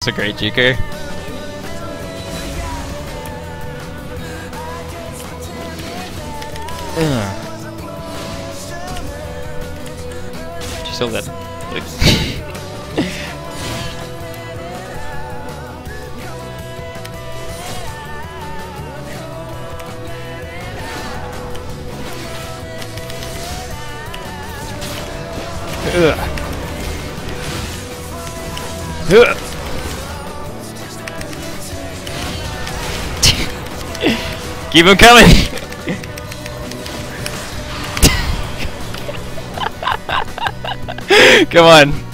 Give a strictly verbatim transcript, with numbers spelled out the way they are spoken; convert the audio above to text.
a great juker. Ugh. She's so good. Ugh. Ugh. Keep him coming! Come on.